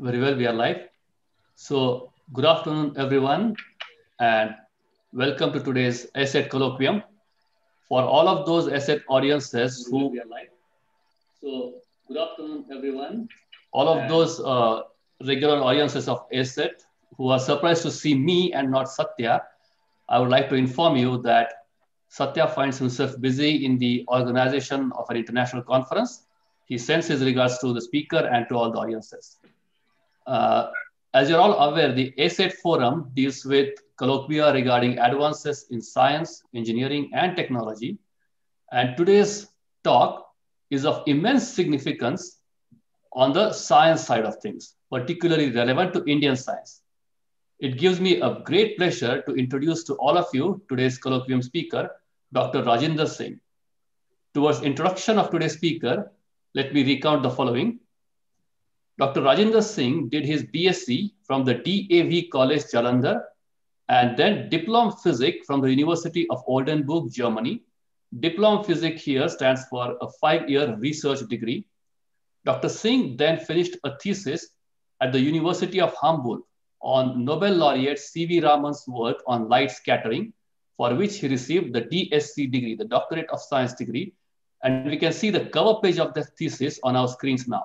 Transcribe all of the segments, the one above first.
Very well, we are live. So, good afternoon, everyone, and welcome to today's Asset Colloquium. For all of those asset audiences who we are live. So, good afternoon, everyone. All of those regular audiences of Asset who are surprised to see me and not Satya, I would like to inform you that Satya finds himself busy in the organization of an international conference. He sends his regards to the speaker and to all the audiences. Uh, as you're all aware, the ASET Forum deals with colloquia regarding advances in science, engineering, and technology. And today's talk is of immense significance on the science side of things, particularly relevant to Indian science. It gives me a great pleasure to introduce to all of you today's colloquium speaker, Dr. Rajinder Singh. Towards introduction of today's speaker, let me recount the following. Dr. Rajinder Singh did his BSc from the DAV College Jalandhar and then Diplom Physik from the University of Oldenburg, Germany. Diplom Physik here stands for a 5-year research degree. Dr. Singh then finished a thesis at the University of Hamburg on Nobel laureate C.V. Raman's work on light scattering, for which he received the DSc degree, the Doctorate of Science degree. And we can see the cover page of the thesis on our screens now.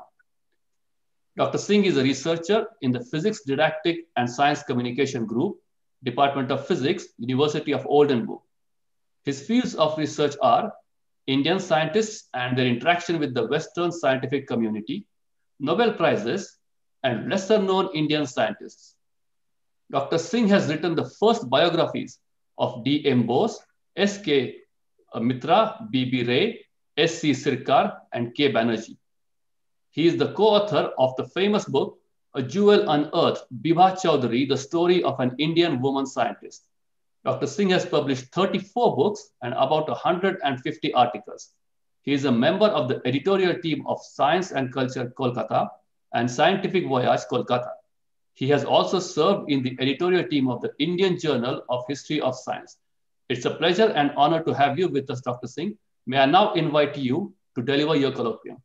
Dr. Singh is a researcher in the Physics Didactic and Science Communication Group, Department of Physics, University of Oldenburg. His fields of research are Indian scientists and their interaction with the Western scientific community, Nobel Prizes, and lesser-known Indian scientists. Dr. Singh has written the first biographies of D.M. Bose, S.K. Mitra, B.B. Ray, S.C. Sirkar, and K. Banerjee. He is the co-author of the famous book, A Jewel Unearthed, Bibha Chaudhary, The Story of an Indian Woman Scientist. Dr. Singh has published 34 books and about 150 articles. He is a member of the editorial team of Science and Culture, Kolkata, and Scientific Voyage, Kolkata. He has also served in the editorial team of the Indian Journal of History of Science. It's a pleasure and honor to have you with us, Dr. Singh. May I now invite you to deliver your colloquium.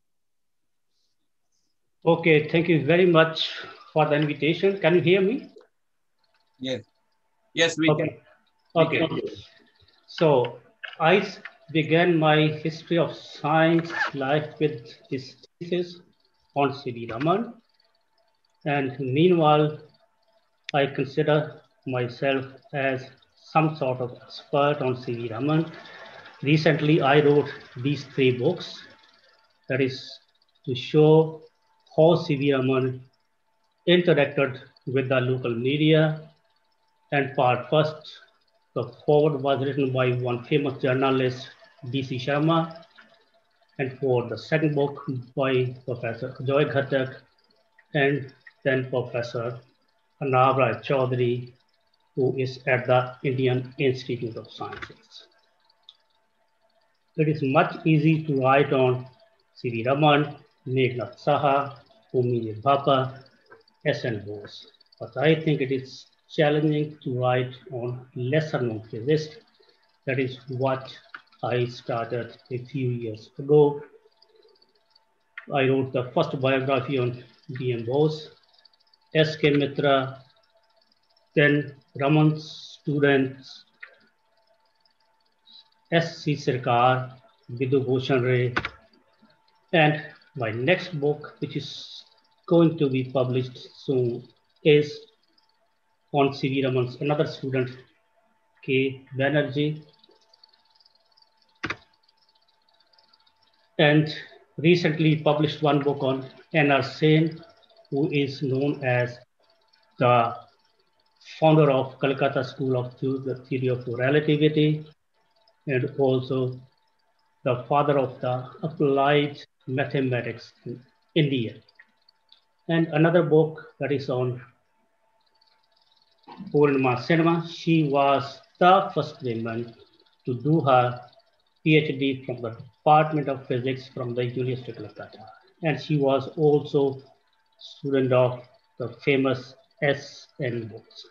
Okay, thank you very much for the invitation. Can you hear me? Yes. Yes, we can. Okay. So I began my history of science life with this thesis on C.V. Raman. And meanwhile, I consider myself as some sort of expert on C.V. Raman. Recently, I wrote these 3 books. That is to show how C.V. Raman interacted with the local media. And part first, the foreword was written by one famous journalist, D.C. Sharma, and for the second book by Professor Ajoy Ghatak, and then Professor Arnab Rai Chaudhary, who is at the Indian Institute of Sciences. It is much easy to write on C.V. Raman, Meghnad Saha, Homi Bhabha, S.N. Bose, but I think it is challenging to write on lesser known physicists. That is what I started a few years ago. I wrote the first biography on D.M. Bose, S.K. Mitra, then Raman's students, S.C. Sirkar, Vidhu Bhushan Ray, and my next book, which is going to be published soon, is on C.V. Raman's another student, K. Banerjee. And recently published one book on N.R. Sen, who is known as the founder of Calcutta School of the Theory of Relativity, and also the father of the applied mathematics in India. And another book that is on Purnima Sinha. She was the first woman to do her PhD from the Department of Physics from the University of Calcutta. And she was also student of the famous S.N. Bose.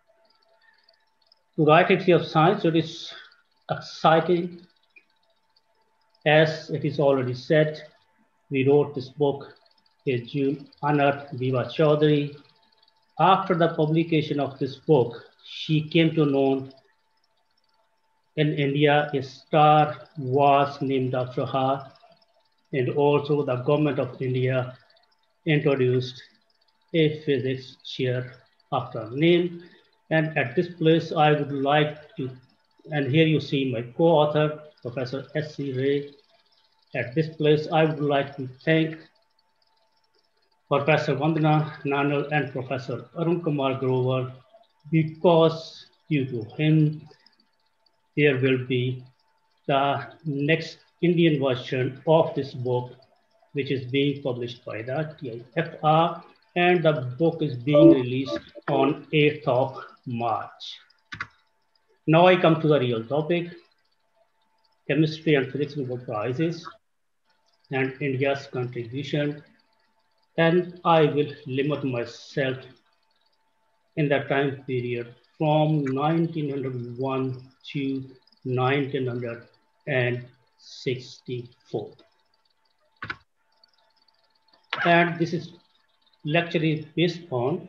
To write a theory of science, it is exciting. As it is already said, we wrote this book is June Anat Viva Chaudhary. After the publication of this book, she came to know in India a star was named after her, and also the government of India introduced a physics chair after her name. And at this place, I would like to, and here you see my co-author, Professor S.C. Ray. At this place, I would like to thank Professor Vandana Nanal and Professor Arun Kumar Grover, because due to him, there will be the next Indian version of this book, which is being published by the TIFR, and the book is being released on 8th of March. Now I come to the real topic, chemistry and physics Nobel Prizes and India's contribution. And I will limit myself in the time period from 1901 to 1964. And this lecture is based on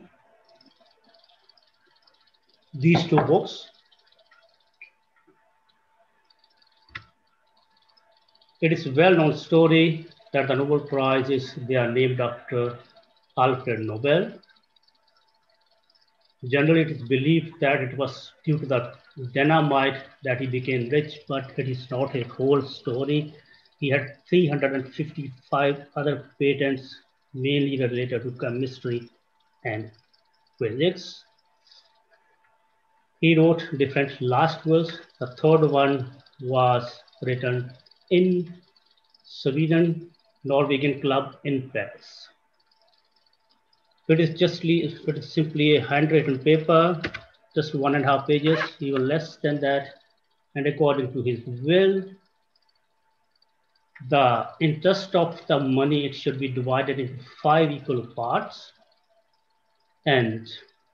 these two books. It is a well-known story that the Nobel Prizes, they are named after Alfred Nobel. Generally, it is believed that it was due to the dynamite that he became rich, but it is not a whole story. He had 355 other patents, mainly related to chemistry and physics. He wrote different last wills. The third one was written in Sweden, Norwegian Club in Paris. It is simply a handwritten paper, just 1.5 pages, even less than that. And according to his will, the interest of the money, it should be divided into 5 equal parts. And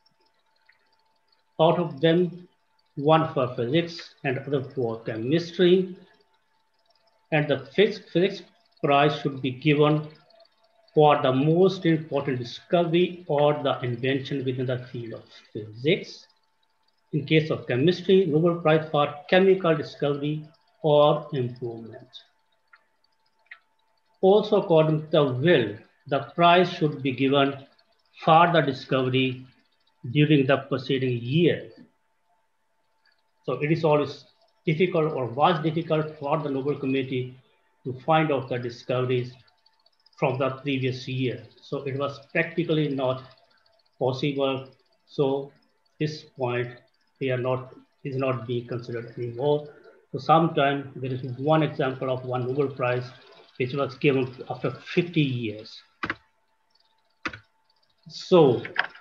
out of them, 1 for physics and other for chemistry. And the physics prize should be given for the most important discovery or the invention within the field of physics. In case of chemistry, Nobel Prize for chemical discovery or improvement. Also, according to the will, the prize should be given for the discovery during the preceding year. So it is always difficult, or was difficult, for the Nobel Committee to find out the discoveries from the previous year. So it was practically not possible. So this point is not being considered anymore. So sometime there is one example of one Nobel Prize which was given after 50 years. So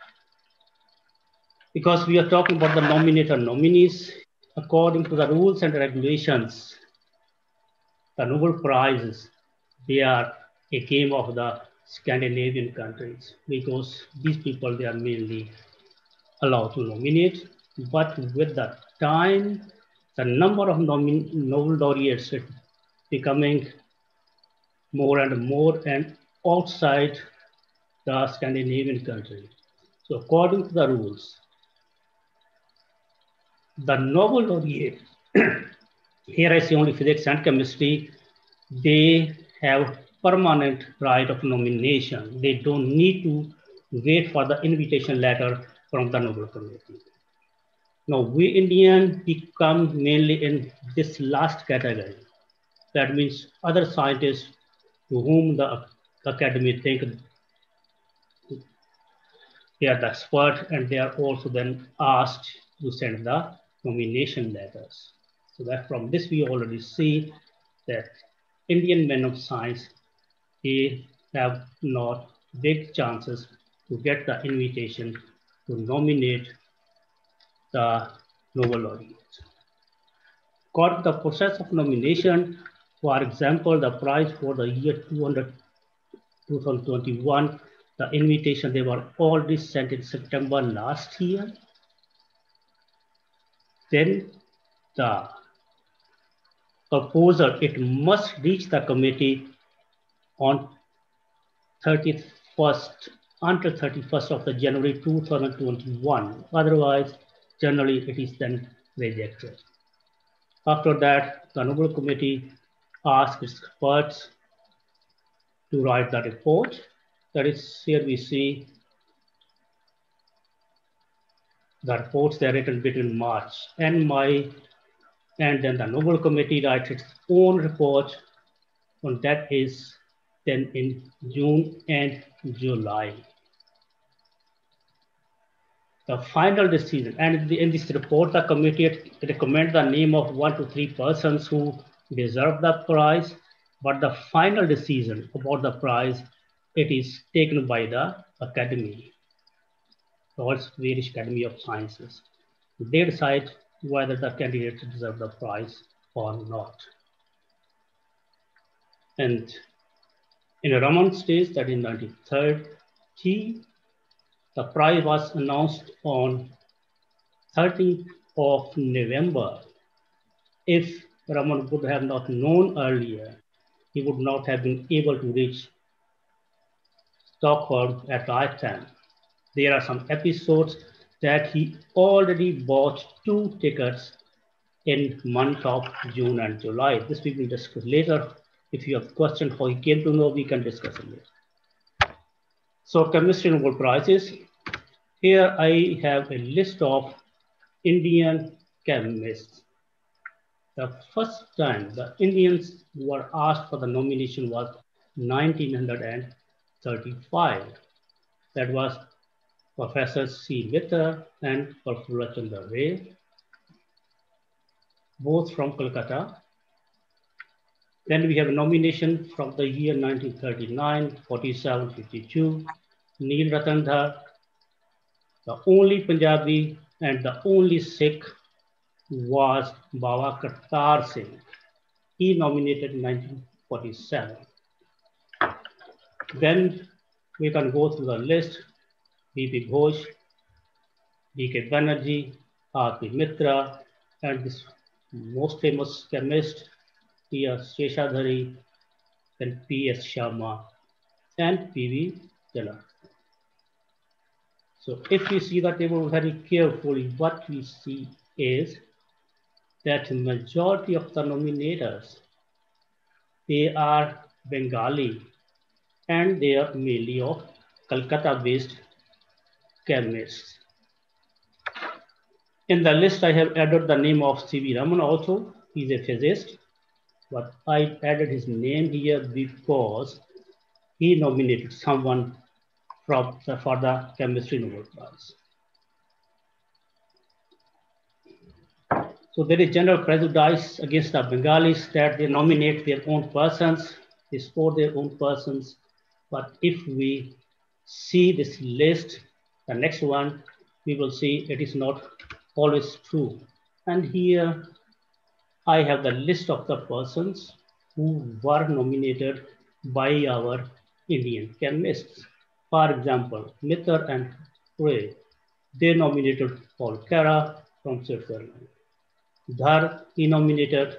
because we are talking about the nominator nominees, according to the rules and regulations, the Nobel Prizes, they are a game of the Scandinavian countries, because these people, they are mainly allowed to nominate. But with the time, the number of Nobel laureates is becoming more and more and outside the Scandinavian country. So according to the rules, the Nobel laureate, here I say only physics and chemistry, they have permanent right of nomination. They don't need to wait for the invitation letter from the Nobel Committee. Now, we Indians, we come mainly in this last category. That means other scientists to whom the academy think they are the expert, and they are also then asked to send the nomination letters. So that from this we already see that Indian men of science, they have not big chances to get the invitation to nominate the Nobel laureates. Got the process of nomination, for example, the prize for the year 2021, the invitation, they were already sent in September last year. Then the proposal, it must reach the committee on 31st until 31st of the January 2021. Otherwise, generally it is then rejected. After that, the Nobel Committee asked its experts to write the report. That is, here we see the reports they are written between March and May, and then the Nobel Committee writes its own report, and that is then in June and July. The final decision, and in this report, the committee recommends the name of 1 to 3 persons who deserve the prize, but the final decision about the prize, it is taken by the Academy, the Swedish Academy of Sciences. They decide whether the candidates deserve the prize or not. And in a Raman stage, that in 1930, the prize was announced on 13th of November. If Raman would have not known earlier, he would not have been able to reach Stockholm at the right time. There are some episodes that he already bought 2 tickets in month of June and July. This we will discuss later. If you have questions how he came to know, we can discuss it later. So chemistry Nobel Prizes. Here I have a list of Indian chemists. The first time the Indians were asked for the nomination was 1935. That was Professor C. Mitter and Professor Chandra Ray, both from Kolkata. Then we have a nomination from the year 1939, 47, 52, Neil Ratandhar, the only Punjabi and the only Sikh was Baba Kartar Singh. He nominated in 1947. Then we can go through the list. B.P. Ghosh, D.K. Banerjee, R.P. Mitra, and this most famous chemist, T.S. Sheshadhari, then P.S. Sharma, and P.V. Jala. So if we see the table very carefully, what we see is that majority of the nominators, they are Bengali and they are mainly of Calcutta-based chemists. In the list, I have added the name of C.V. Raman also. He's a physicist, but I added his name here because he nominated someone for the Chemistry Nobel Prize. So there is general prejudice against the Bengalis that they nominate their own persons, they score their own persons. But if we see this list, the next one, we will see it is not always true. And here I have the list of the persons who were nominated by our Indian chemists. For example, Mitter and Ray, they nominated Paul Cara from Switzerland. Dhar, he nominated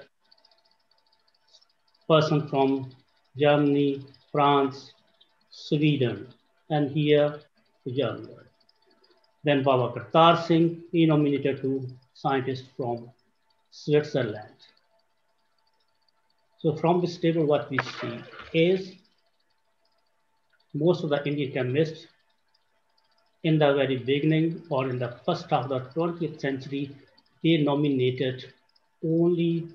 person from Germany, France, Sweden, and here Germany. Then Baba Kartar Singh, he nominated 2 scientists from Switzerland. So from this table, what we see is most of the Indian chemists in the very beginning or in the first half of the 20th century, they nominated only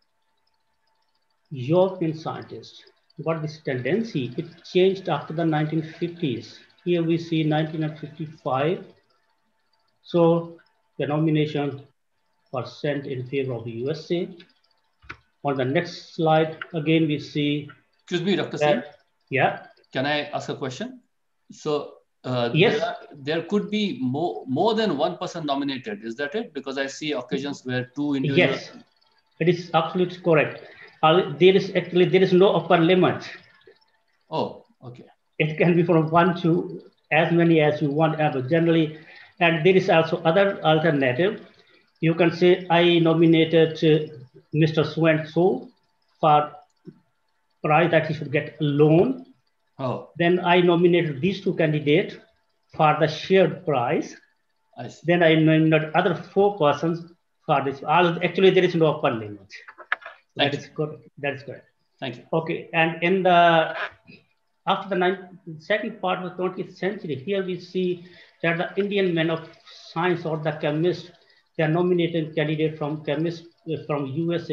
European scientists. But this tendency, it changed after the 1950s. Here we see 1955. So the nomination was sent in favor of the USA. On the next slide, again, we see. Excuse me, Dr. Singh. Yeah. Can I ask a question? So yes, there could be more than one person nominated. Is that it? Because I see occasions where 2 individuals. Yes, it is absolutely correct. There is no upper limit. Oh, okay. It can be from 1 to as many as you want, generally. And there is also other alternative. You can say, I nominated Mr. So-and-so for prize that he should get a loan. Oh, Then I nominated these two candidates for the shared prize. I see. Then I nominated other 4 persons for this. Actually, there is no upper limit. That is good. That is correct. Thank you. Okay, and in the after the second part of the 20th century, here we see that the Indian men of science or the chemists, they are nominating candidates from chemists from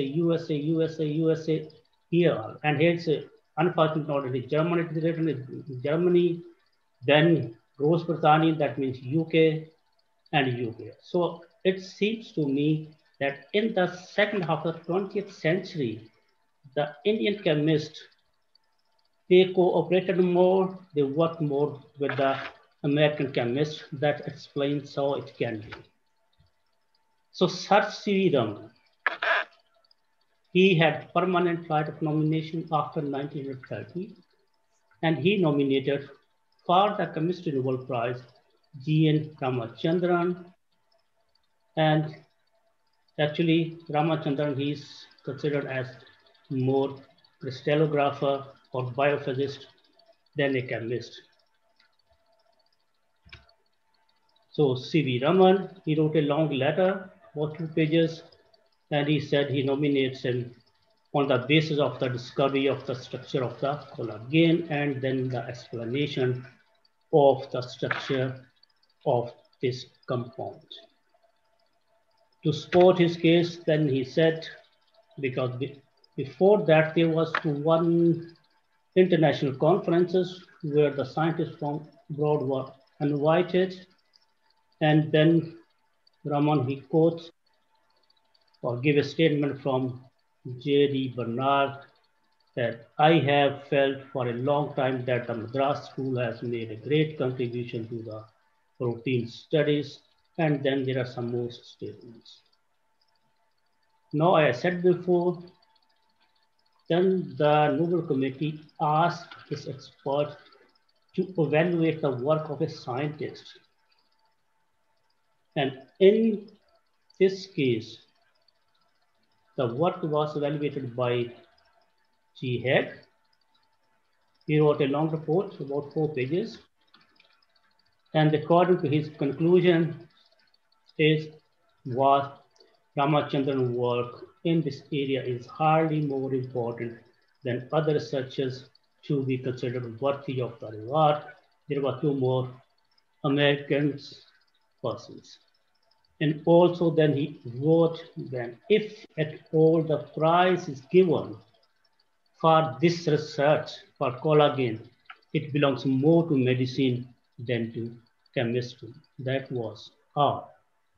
USA here. And here's unfortunately already Germany, Germany, then Gross Britannia, that means UK and UK. So it seems to me that in the second half of the 20th century, the Indian chemists, they cooperated more, they worked more with the American chemists. That explains how it can be. So Sir C.V. Raman, he had permanent right of nomination after 1930, and he nominated for the Chemistry Nobel Prize G.N. Ramachandran. And actually, Ramachandran, he is considered as more crystallographer or biophysicist than a chemist. So C.V. Raman, he wrote a long letter, about 2 pages, and he said he nominates him on the basis of the discovery of the structure of the collagen and then the explanation of the structure of this compound. To support his case, then he said, because before that there was one international conferences where the scientists from abroad were invited, and then Raman, he quotes or give a statement from J.D. Bernard that I have felt for a long time that the Madras school has made a great contribution to the protein studies, and then there are some more statements. Now, I said before, then the Nobel Committee asked this expert to evaluate the work of a scientist. And in this case, the work was evaluated by G. Head. He wrote a long report, about 4 pages. And according to his conclusion, was Ramachandran's work in this area is hardly more important than other researchers to be considered worthy of the reward. There were 2 more American persons. And also then he wrote that if at all the prize is given for this research for collagen, it belongs more to medicine than to chemistry. That was all.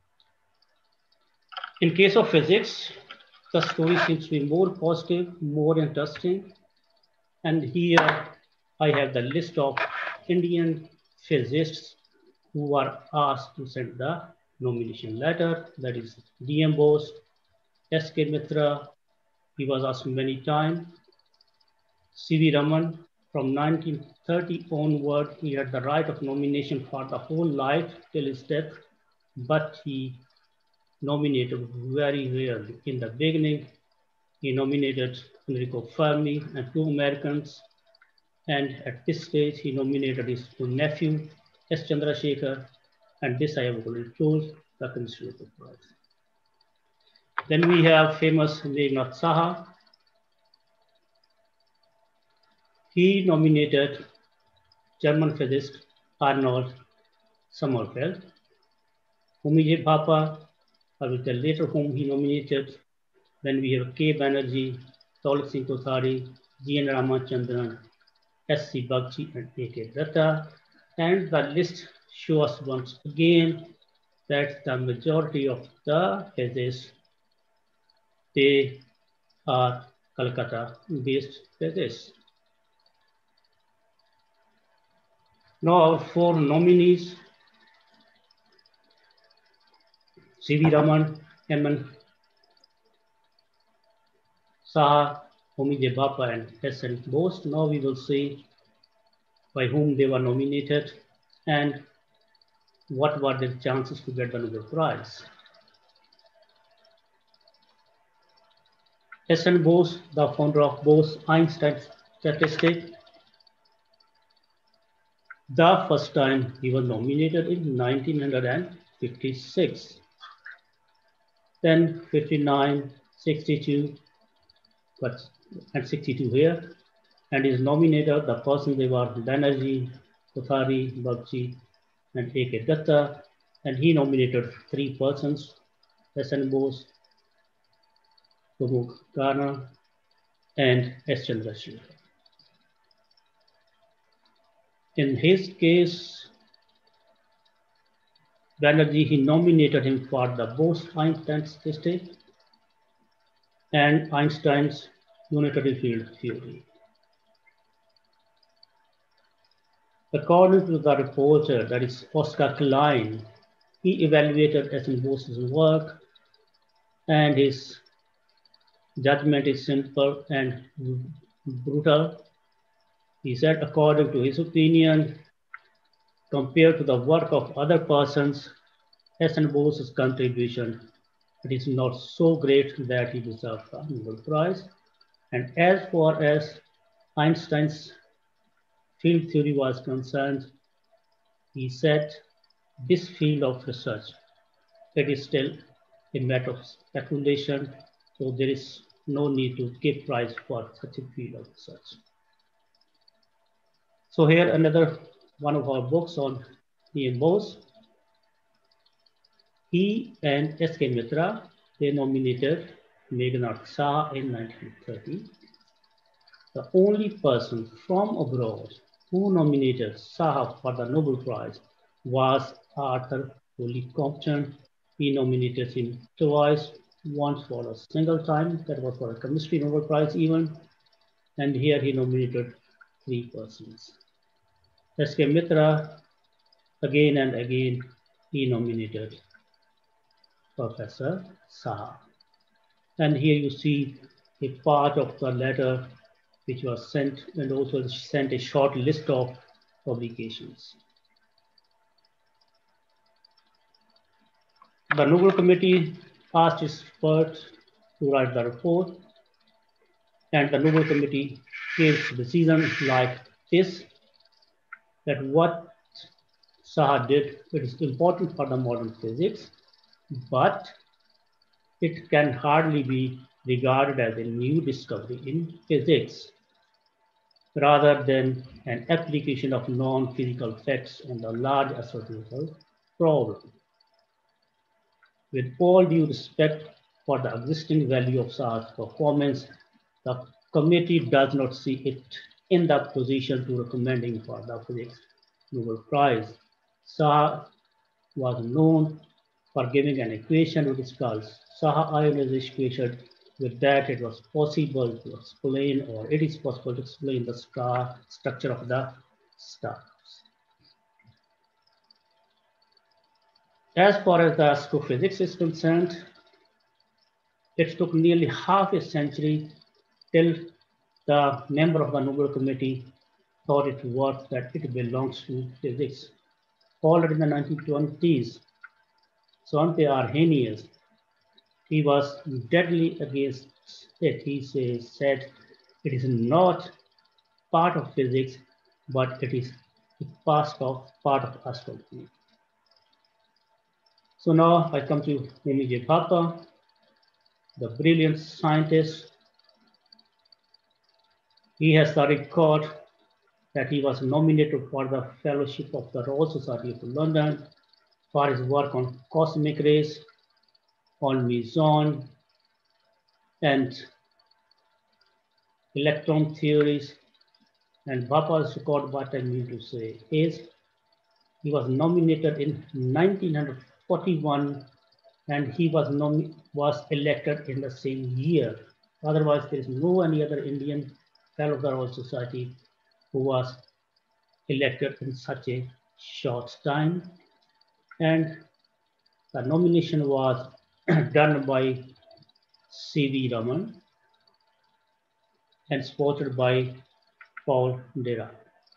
In case of physics, the story seems to be more positive, more interesting. And here I have the list of Indian physicists who were asked to send the nomination letter. That is D.M. Bose, S.K. Mitra, he was asked many times. C.V. Raman, from 1930 onward, he had the right of nomination for the whole life till his death, but he nominated very rarely. In the beginning, he nominated Enrico Fermi and 2 Americans, and at this stage, he nominated his nephew, S. Chandrasekhar, and this I have already told, the Chemistry Nobel Prize. Then we have famous Meghnad Saha. He nominated German physicist Arnold Sommerfeld. Homi J. Bhabha, I will tell later whom he nominated. Then we have K. Banerjee, Daulat Singh Kothari, G.N. Ramachandran, S.C. Bagchi, and A.K. Datta. And the list shows once again that the majority of the physicists, they are Calcutta-based physicists. Now our 4 nominees, C.V. Raman, M.N. Saha, Homi J. Bhabha, and S.N. Bose. Now we will see by whom they were nominated and what were their chances to get the Nobel Prize. S.N. Bose, the founder of Bose-Einstein statistic. The first time he was nominated in 1956. Then 59, 62, and 62 here. And is nominated, the person they were Banerjee, Kothari, Bagchi, and A.K. Datta. And he nominated 3 persons, S.N. Bose, Pramukh Ghana, and S. Chandrasekhar. In his case, Banerjee, he nominated him for the Bose-Einstein statistic and Einstein's unitary field theory. According to the reporter, that is Oscar Klein, he evaluated S.N. Bose's work, and his judgment is simple and brutal. He said, according to his opinion, compared to the work of other persons, S.N. Bose's contribution, it is not so great that he deserves the Nobel Prize. And as far as Einstein's field theory was concerned, he said, this field of research, it is still a matter of speculation, so there is no need to give prize for such a field of research. So here another one of our books on E.M. Bose. He and S.K. Mitra, they nominated Meghnad Saha in 1930. The only person from abroad who nominated Saha for the Nobel Prize was Arthur Foley Compton. He nominated him twice, once for a single time, that was for a chemistry Nobel Prize even, and here he nominated 3 persons. S.K. Mitra, again and again, he nominated Professor Saha. And here you see a part of the letter which was sent, and also sent a short list of publications. The Nobel Committee asked its experts to write the report, and the Nobel Committee gave its decision like this, that what Saha did, it is important for the modern physics, but it can hardly be regarded as a new discovery in physics, rather than an application of non-physical facts on the large astronomical problem. With all due respect for the existing value of Saha's performance, the committee does not see it in the position to recommend him for the Physics Nobel Prize. Saha was known for giving an equation which is called Saha ionization equation. With that, it was possible to explain, or it is possible to explain the structure of the stars. As far as the astrophysics is concerned, it took nearly half a century till the member of the Nobel Committee thought it worth that it belongs to physics. Already in the 1920s, Svante Arrhenius, he was deadly against it. He said it is not part of physics, but it is part of astronomy. So now I come to Homi J. Bhabha, the brilliant scientist. He has the record that he was nominated for the Fellowship of the Royal Society of London for his work on cosmic rays, on meson, and electron theories. And Bhabha's record, what I mean to say is, he was nominated in 1941, and he was elected in the same year. Otherwise, there is no any other Indian fellow of the Royal Society who was elected in such a short time. And the nomination was done by C.V. Raman and supported by Paul Dirac.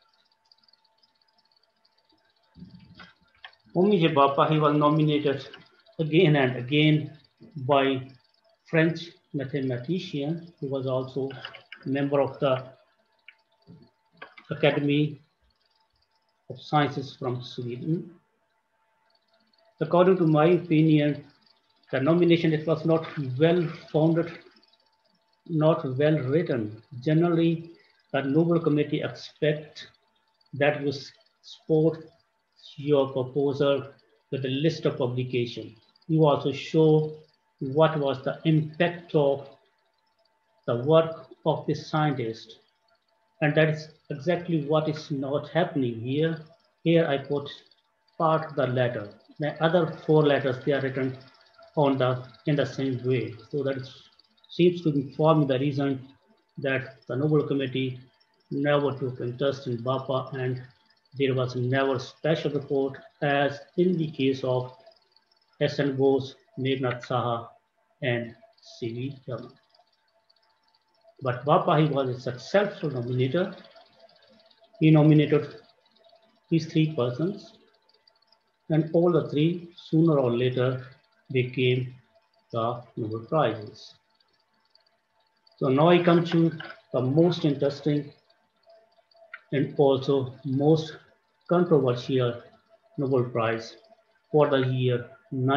Homi J. Bhabha, he was nominated again and again by French mathematician who was also a member of the Academy of Sciences from Sweden. According to my opinion, the nomination, it was not well founded, not well written. Generally, the Nobel Committee expect that you support your proposal with a list of publications. You also show what was the impact of the work of this scientist. And that is exactly what is not happening here. Here I put part of the letter. The other 4 letters, they are written on in the same way. So that seems to inform the reason that the Nobel Committee never took interest in Bappa, and there was never special report as in the case of S.N. Bose, Meghnad Saha, and C.V. Raman. But Bappa, he was a successful nominator. He nominated these 3 persons, and all the 3 sooner or later became the Nobel Prizes. So now I come to the most interesting and also most controversial Nobel Prize for the year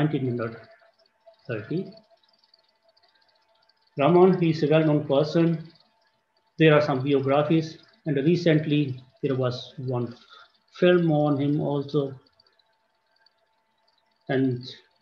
1930. Raman is a well-known person. There are some biographies, and recently there was one film on him also. And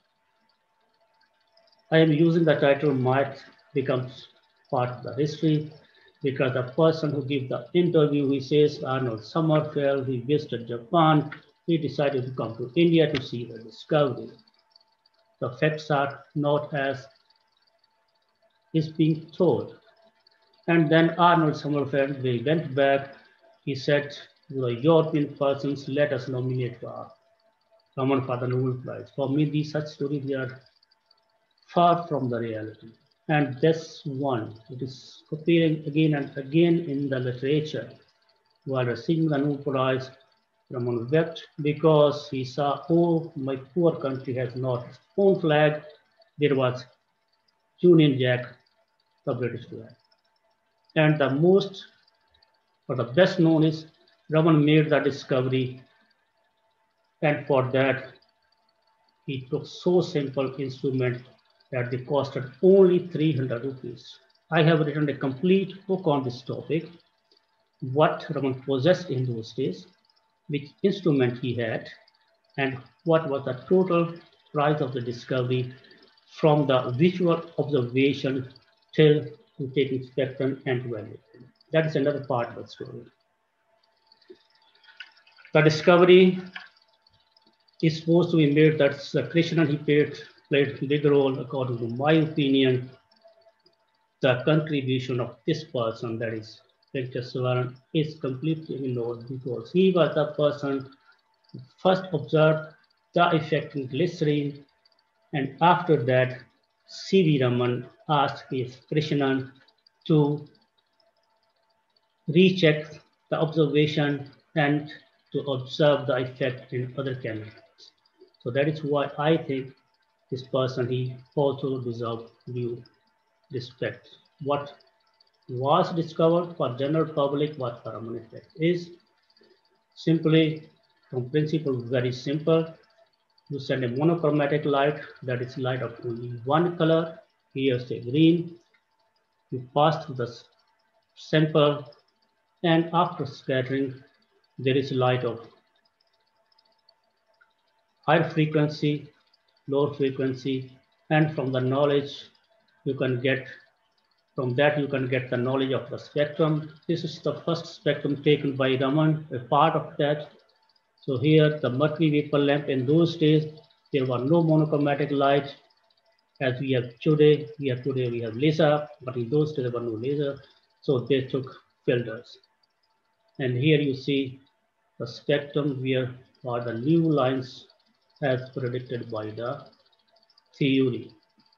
I am using the title "Might Becomes Part of the History" because the person who gave the interview, he says Arnold Sommerfeld, he visited Japan, he decided to come to India to see the discovery. The facts are not as is being told. And then Arnold Sommerfeld, they went back, he said to the European persons, let us nominate Raman for the Nobel Prize. For me, these such stories, they are far from the reality. And this one, it is appearing again and again in the literature. While receiving the Nobel Prize, Raman wept because he saw, oh, my poor country has not its own flag. There was Union Jack, the British flag. And the most, or the best known is Raman made the discovery, and for that he took so simple instrument that they costed only 300 rupees. I have written a complete book on this topic, what Raman possessed in those days, which instrument he had, and what was the total price of the discovery from the visual observation till to taking spectrum and to evaluate. That is another part of the story. The discovery is supposed to be made that Krishnan, he played a big role, according to my opinion. The contribution of this person, that is Venkateswaran, is completely ignored because he was the person who first observed the effect in glycerine, and after that, C.V. Raman asked his Krishnan to recheck the observation and to observe the effect in other chemicals. So that is why I think this person, he also deserves due respect. What was discovered for general public, what the Raman effect is, simply from principle very simple. You send a monochromatic light, that is light of only one color, here say green. You pass through the sample, and after scattering, there is light of higher frequency, lower frequency, and from the knowledge you can get, from that you can get the knowledge of the spectrum. This is the first spectrum taken by Raman, a part of that. So here the mercury vapor lamp, in those days, there were no monochromatic light as we have today. We have laser, but in those days there were no laser. So they took filters. And here you see the spectrum where are the new lines as predicted by the theory.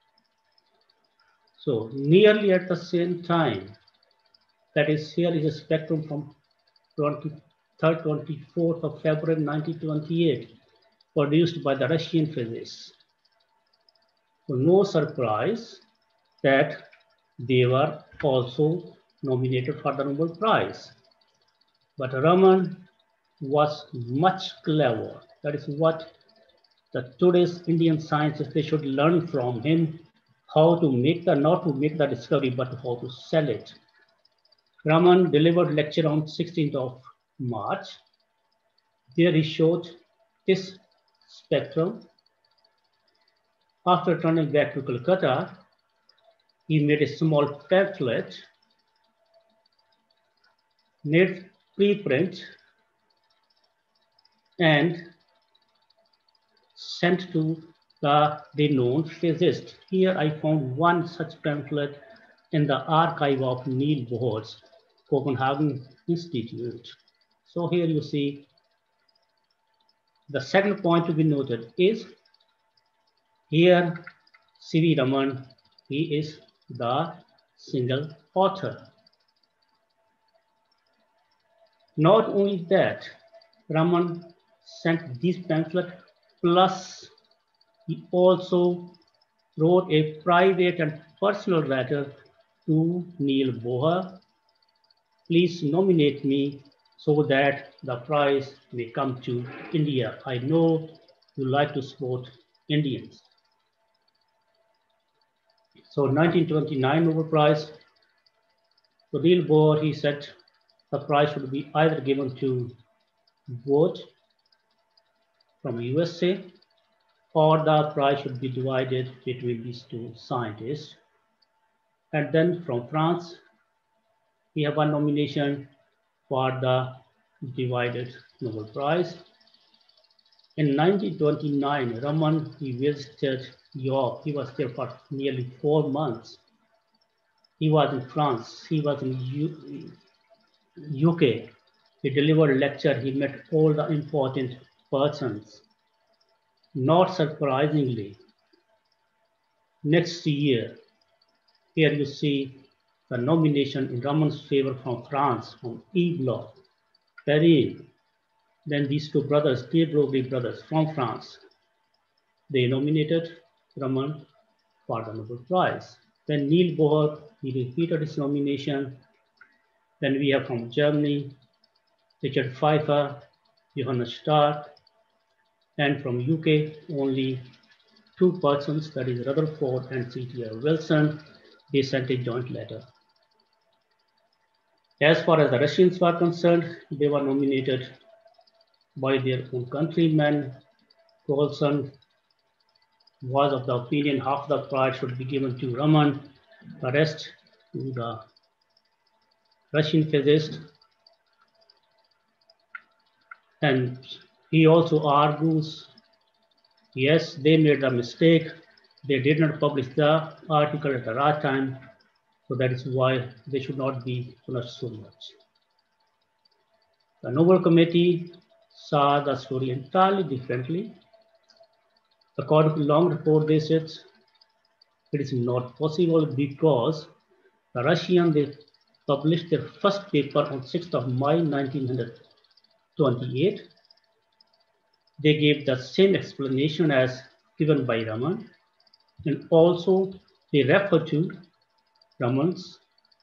So nearly at the same time, that is, here is a spectrum from 23rd, 24th of February 1928, produced by the Russian physicists. So no surprise that they were also nominated for the Nobel Prize. But Raman, was much clever. That is what the today's Indian scientists, they should learn from him how to make the, not to make the discovery, but how to sell it. Raman delivered lecture on 16th of March. There he showed this spectrum. After returning back to Calcutta, he made a small pamphlet, made preprint, and sent to the renowned physicist. Here I found one such pamphlet in the archive of Niels Bohr's Copenhagen Institute. So here you see the second point to be noted is here C.V. Raman, he is the single author. Not only that, Raman sent this pamphlet, plus he also wrote a private and personal letter to Niels Bohr. Please nominate me so that the prize may come to India. I know you like to support Indians. So 1929 Nobel Prize. So Niels Bohr, he said the prize should be either given to Bohr from USA, or the prize should be divided between these two scientists. And then from France, we have one nomination for the divided Nobel Prize. In 1929, Raman, he visited Europe. He was there for nearly 4 months. He was in France. He was in UK. He delivered a lecture. He met all the important persons. Not surprisingly, next year, here you see the nomination in Raman's favor from France, from Yves Le Perrin. Then these two brothers, De Broglie brothers from France, they nominated Raman for the Nobel Prize. Then Niels Bohr, he repeated his nomination. Then we have from Germany, Richard Pfeiffer, Johannes Stark, and from UK, only two persons, that is Rutherford and C.T.R. Wilson, they sent a joint letter. As far as the Russians were concerned, they were nominated by their own countrymen. Colson was of the opinion half the prize should be given to Raman, the rest to the Russian physicist. And he also argues, yes, they made a mistake. They did not publish the article at the right time, so that is why they should not be punished so much. The Nobel Committee saw the story entirely differently. According to long report, they said it is not possible because the Russians, they published their first paper on 6th of May 1928. They gave the same explanation as given by Raman, and also they refer to Raman's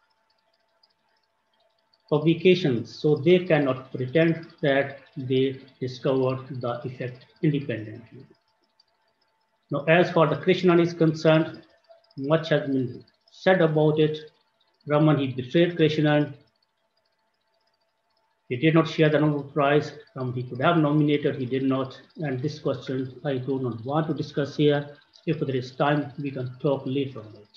publications, so they cannot pretend that they discovered the effect independently. Now, as for the Krishnan is concerned, much has been said about it. Raman, he betrayed Krishnan. He did not share the Nobel Prize. He could have nominated, he did not. And this question I do not want to discuss here. If there is time, we can talk later on it.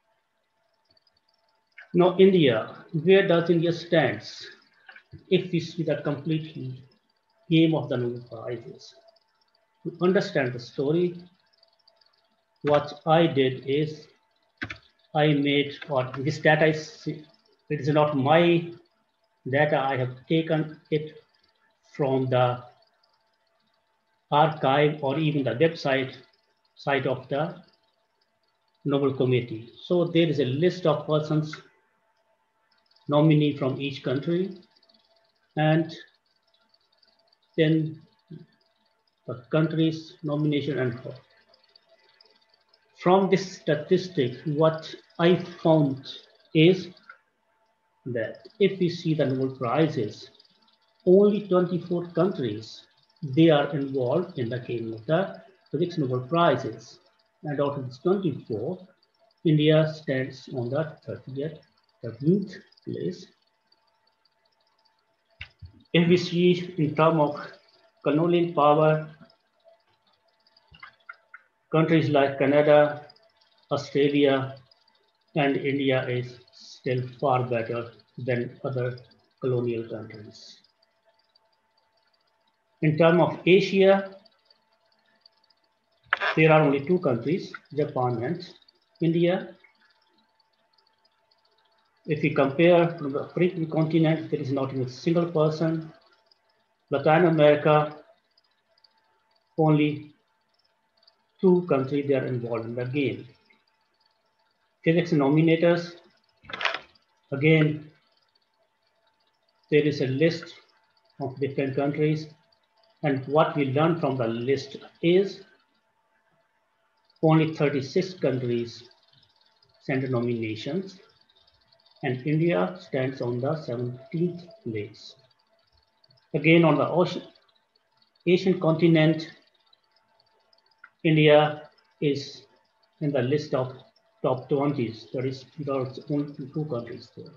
Now, India, where does India stand? If we see the complete game of the Nobel Prizes, to understand the story, what I did is I made, or this data is, it is not my data, I have taken it from the archive or even the website site of the Nobel Committee. So there is a list of persons nominee from each country, and then the country's nomination and all. From this statistic, what I found is that if we see the Nobel Prizes, only 24 countries, they are involved in the game of the Physics Nobel Prizes. And out of these 24, India stands on the 13th place. If we see in terms of colonial power, countries like Canada, Australia, and India is still far better than other colonial countries. In terms of Asia, there are only two countries, Japan and India. If we compare from the African continent, there is not even a single person. Latin America, only two countries they are involved in the game. Physics nominators, again, there is a list of different countries, and what we learn from the list is only 36 countries send nominations, and India stands on the 17th place. Again, on the Asian continent, India is in the list of top 20s. There are only two countries there.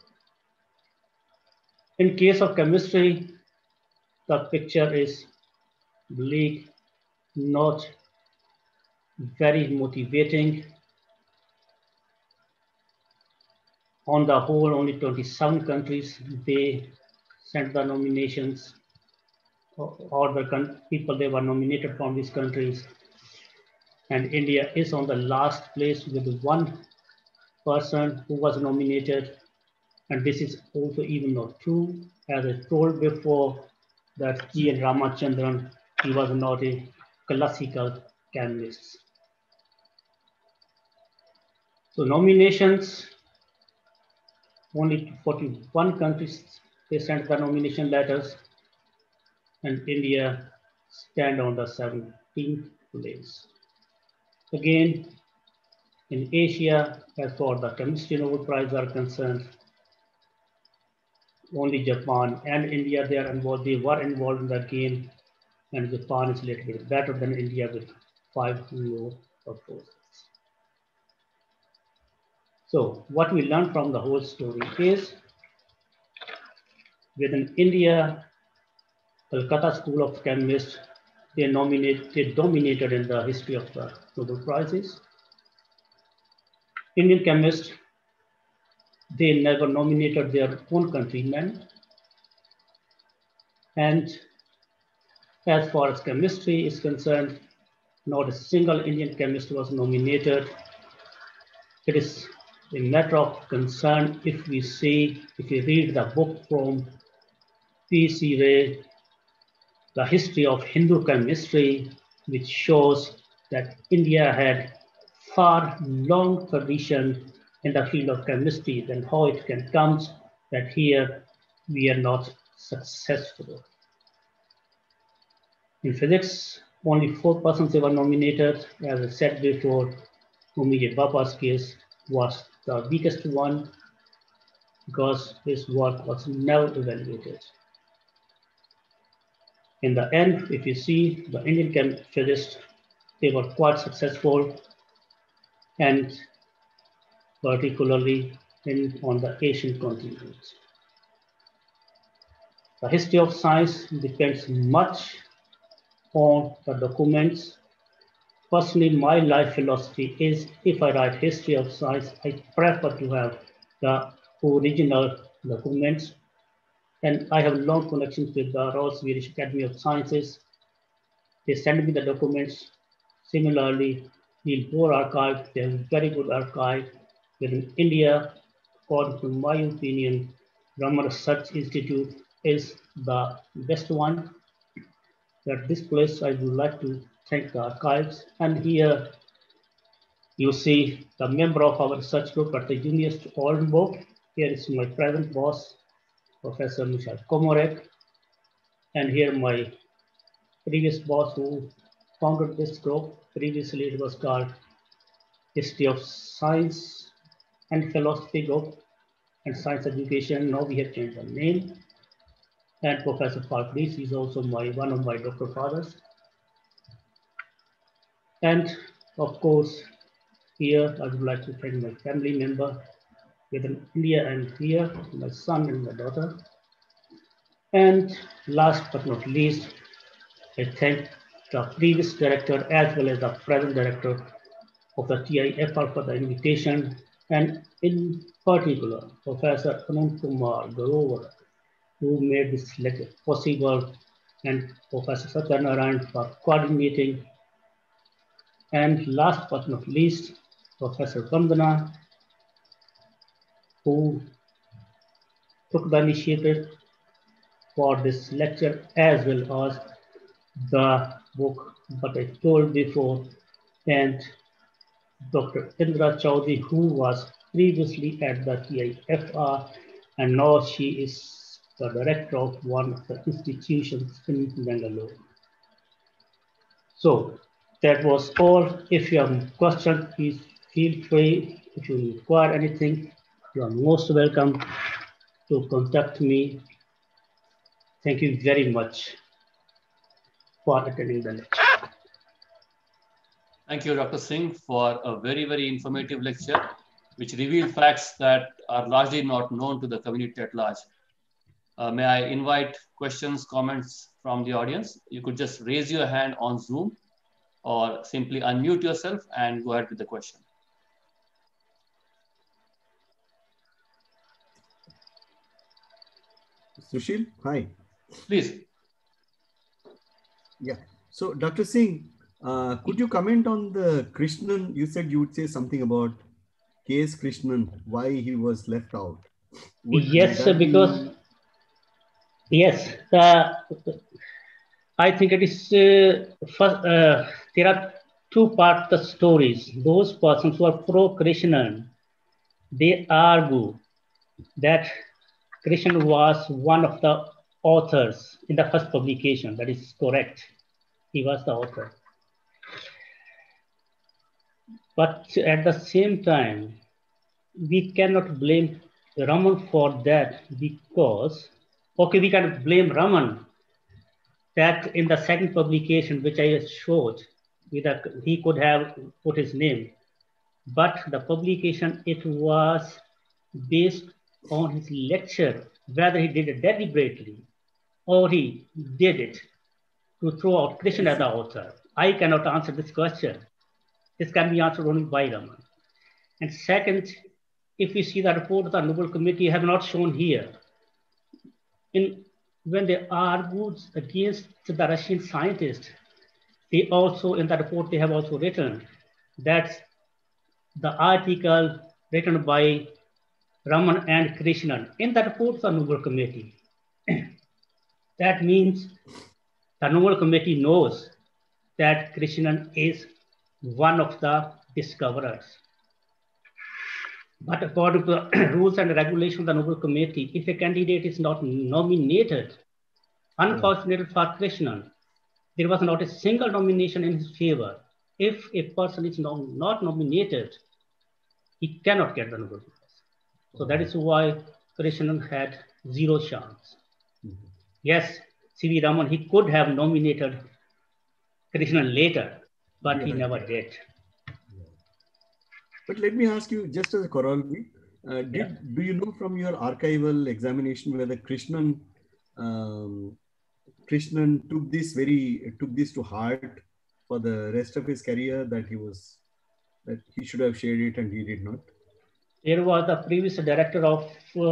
In case of chemistry, the picture is bleak, not very motivating. On the whole, only 27 countries, they sent the nominations, or the people they were nominated from these countries. And India is on the last place with one person who was nominated. And this is also even not true. As I told before, that G.N. Ramachandran, he was not a classical chemist. So nominations, only 41 countries, they sent the nomination letters, and India stand on the 17th place. Again, in Asia, as far the chemistry Nobel Prize are concerned, only Japan and India they were involved in the game, and Japan is a little bit better than India with 5 more proposals. So what we learned from the whole story is within India, Calcutta School of Chemists, they dominated in the history of the Nobel Prizes. Indian chemists, they never nominated their own countrymen. And as far as chemistry is concerned, not a single Indian chemist was nominated. It is a matter of concern if we read the book from P.C. Ray, The History of Hindu Chemistry, which shows that India had far long tradition in the field of chemistry, then how it can come that here we are not successful. In physics, only 4 persons were nominated. As I said before, Homi Bhabha's case was the weakest one because his work was never evaluated. In the end, if you see the Indian physicists, they were quite successful, and particularly on the Asian continent. The history of science depends much on the documents. Personally, my life philosophy is if I write history of science, I prefer to have the original documents. And I have long connections with the Royal Swedish Academy of Sciences. They send me the documents. Similarly, Niels Bohr archive, they have a very good archive. Within India, according to my opinion, Raman Research Institute is the best one. At this place, I would like to thank the archives. And here you see the member of our research group at the University of Oldenburg. Here is my present boss, Professor Michal Komorek. And here my previous boss who founded this group. Previously it was called History of Science and Philosophy Group and Science Education. Now we have changed the name. And Professor Farkris is also one of my doctor fathers. And of course, here I would like to thank my family member within India and here, my son and my daughter. And last but not least, I thank the previous director as well as the present director of the TIFR for the invitation, and in particular, Professor Anand Kumar Garovar, who made this lecture possible, and Professor Satyanarayan for coordinating. And last but not least, Professor Vandana, who took the initiative for this lecture as well as the book that I told before, and Dr. Indra Chaudhary, who was previously at the TIFR, and now she is the director of one of the institutions in Bangalore. So that was all. If you have questions, please feel free. If you require anything, you are most welcome to contact me. Thank you very much for attending the lecture. Thank you, Dr. Singh, for a very, very informative lecture, which revealed facts that are largely not known to the community at large. May I invite questions, comments from the audience? You could just raise your hand on Zoom or simply unmute yourself and go ahead with the question. Sushil, hi. Please. Yeah. So, Dr. Singh, could you comment on the Krishnan? You said you would say something about K.S. Krishnan, why he was left out. Yes, because yes, I think it is first. There are two parts of the stories. Those persons who are pro-Krishnan, they argue that Krishnan was one of the authors in the first publication. That is correct. He was the author. But at the same time, we cannot blame Raman for that because, okay, we can blame Raman that in the second publication, which I showed, he could have put his name. But the publication, it was based on his lecture, whether he did it deliberately or he did it to throw out Krishna as the author. I cannot answer this question. This can be answered only by Raman. And second, if we see the report of the Nobel Committee, I have not shown here. When they argued against the Russian scientist, they also, in the report, they have also written that the article written by Raman and Krishnan in the report of the Nobel Committee. That means the Nobel Committee knows that Krishnan is one of the discoverers. But according to the rules and regulations of the Nobel Committee, if a candidate is not nominated, unfortunately for Krishnan, there was not a single nomination in his favor. If a person is not nominated, he cannot get the Nobel Prize. So that is why Krishnan had zero chance. Yes, C.V. Raman, he could have nominated Krishnan later, but he never did. But let me ask you, just as a corollary, do you know from your archival examination whether Krishnan took this to heart for the rest of his career, that he should have shared it and he did not? There was the previous director of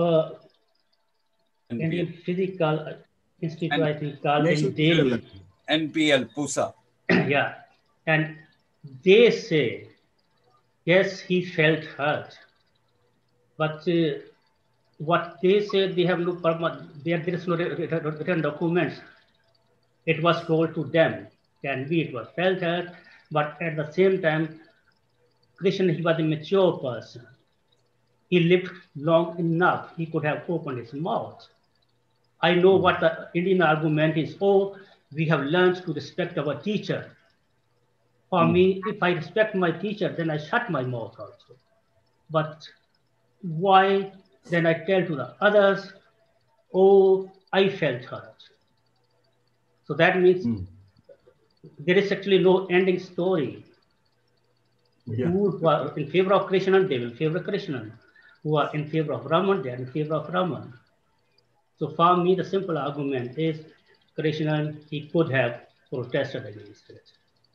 Indian Physical Institute, I think, called in Delhi. NPL, PUSA. Yeah, and they say, yes, he felt hurt, but what they said, they have no there is no written documents. It was told to them, it was felt hurt, but at the same time, Krishnan, he was a mature person. He lived long enough. He could have opened his mouth. I know what the Indian argument is. Oh, we have learned to respect our teacher. For me, if I respect my teacher, then I shut my mouth also. But why then I tell to the others, oh, I felt hurt. So that means there is actually no ending story. Yeah. Who are in favor of Krishna, they will favor Krishna. Who are in favor of Raman, they are in favor of Raman. So for me, the simple argument is Krishna, he could have protested against it.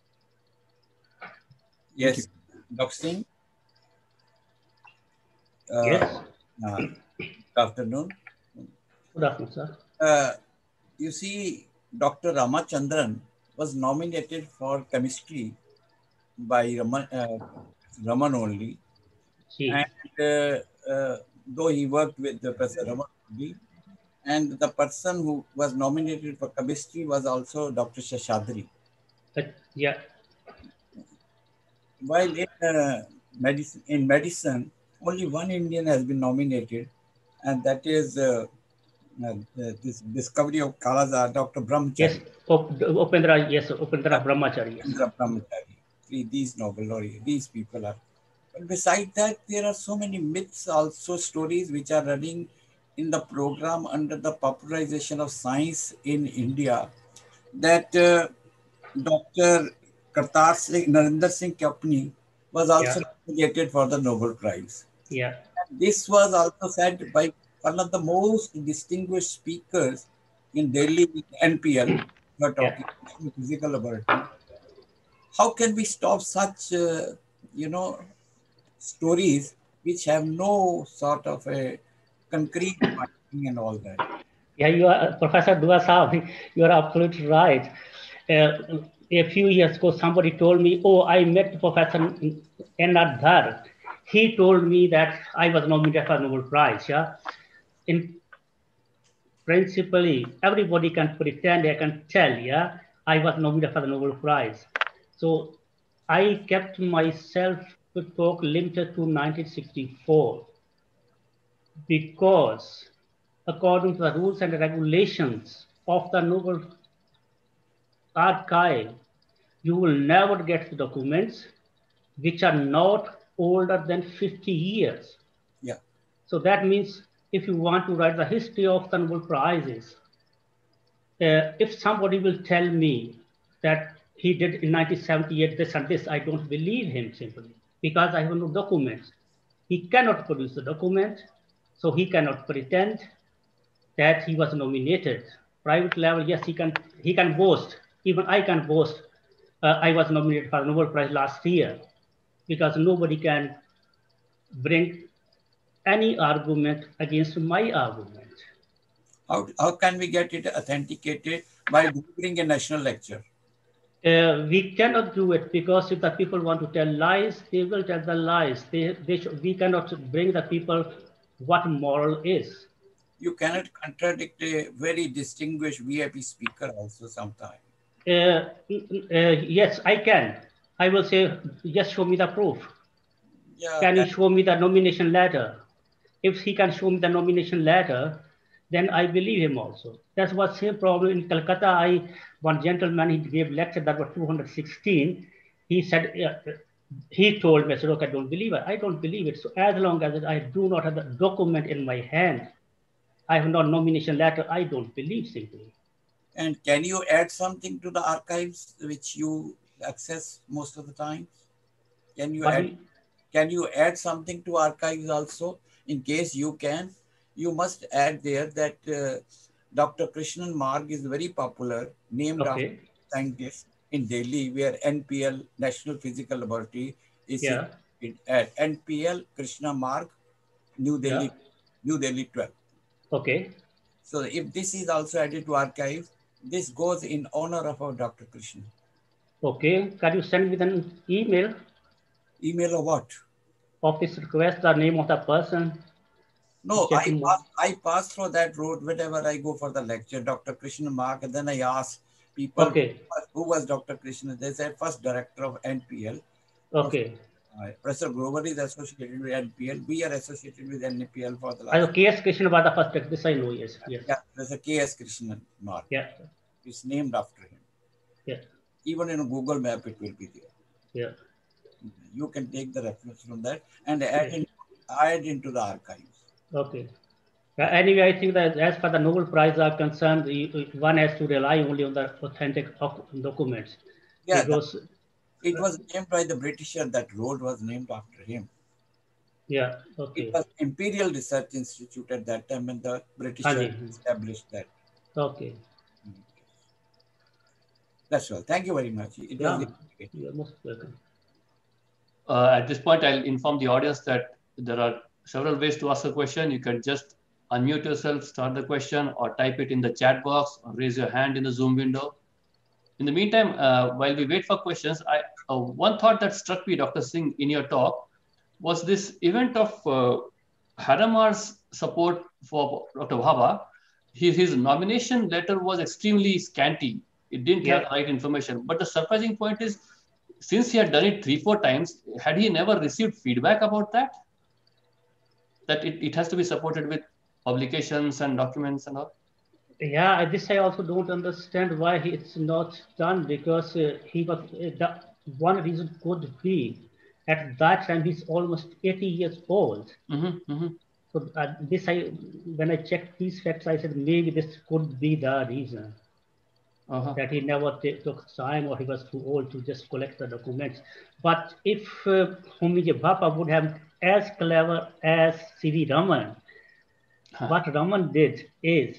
Yes, Dr. Singh. Yes. Good afternoon. Good afternoon, sir. You see, Dr. Ramachandran was nominated for chemistry by Raman only. See. And though he worked with Professor Raman only, and the person who was nominated for chemistry was also Dr. Shashadri. Yeah. While in medicine, only one Indian has been nominated, and that is this discovery of Kala-Azar, Dr. Brahmachari. Yes, Upendra, yes, Upendra Brahmachari. Yes. Upendra Brahmachari. These Nobel laureates, these people are. But besides that, there are so many myths, also stories which are running in the program under the popularization of science in India, that Dr. Kartar Singh, Narendra Singh Kapni was also nominated for the Nobel Prize. Yeah. And this was also said by one of the most distinguished speakers in Delhi, NPL, we are talking physical laboratory. How can we stop such, stories which have no sort of a concrete finding and all that? Yeah, you are Professor Dua Saab. You are absolutely right. A few years ago, somebody told me, "Oh, I met Professor N.R. Dhar. He told me that I was nominated for Nobel Prize." Yeah, in principally, everybody can pretend, I can tell. Yeah, I was nominated for the Nobel Prize. So I kept myself to talk limited to 1964 because according to the rules and regulations of the Nobel Archive, you will never get the documents which are not older than 50 years. Yeah. So that means if you want to write the history of the Nobel Prizes, if somebody will tell me that he did in 1978 this and this, I don't believe him simply because I have no documents. He cannot produce the document, so he cannot pretend that he was nominated. Private level, yes, he can boast. Even I can boast. I was nominated for the Nobel Prize last year because nobody can bring any argument against my argument. How can we get it authenticated? By delivering a national lecture? We cannot do it because if the people want to tell lies, they will tell the lies. We cannot bring the people what moral is. You cannot contradict a very distinguished VIP speaker also sometimes. Yes, I can. I will say, yes, show me the proof. Yeah, can you show me the nomination letter? If he can show me the nomination letter, then I believe him also. That's what same problem in Calcutta. One gentleman, he gave lecture that was 216. He said, he told me, I said, okay, I don't believe it. I don't believe it. So as long as I do not have the document in my hand, I have no nomination letter, I don't believe simply. And can you add something to the archives which you access most of the time? Can you add something to archives also? In case you can, you must add there that Dr. Krishnan Marg is very popular, named after scientist in Delhi, where NPL, National Physical Laboratory, is at NPL Krishna Marg, New Delhi 12. Okay. So if this is also added to archives, this goes in honor of our Dr. Krishna. Okay. Can you send me an email? Email of what? Of this request, the name of the person. No, I pass through that road whenever I go for the lecture, Dr. Krishna Mark, and then I ask people who was Dr. Krishna. They said first director of NPL. Okay. Professor Grover is associated with NPL. We are associated with NPL for the last. K.S. Krishna was the first director. This I know, yes. Yeah, Professor K.S. Krishna Mark. Yeah. It's named after him. Yeah. Even in a Google map, it will be there. Yeah. You can take the reference from that and add into the archives. Okay. Anyway, I think that as far the Nobel Prize are concerned, one has to rely only on the authentic documents. Yeah, it was named by the Britisher. That road was named after him. Yeah, okay. It was Imperial Research Institute at that time, and the Britisher established that. Okay. That's all. Thank you very much. It was you're most welcome. At this point, I'll inform the audience that there are several ways to ask a question. You can just unmute yourself, start the question, or type it in the chat box, or raise your hand in the Zoom window. In the meantime, while we wait for questions, one thought that struck me, Dr. Singh, in your talk was this event of Hadamar's support for Dr. Bhabha. His nomination letter was extremely scanty. It didn't have the right information. But the surprising point is, since he had done it 3-4 times, had he never received feedback about that? That it has to be supported with publications and documents and all? Yeah, this I also don't understand why it's not done, because he was, one reason could be at that time he's almost 80 years old. So when I checked these facts, I said maybe this could be the reason. That he never took time, or he was too old to just collect the documents. But if Homiji Bhabha would have as clever as C.V. Raman, what Raman did is,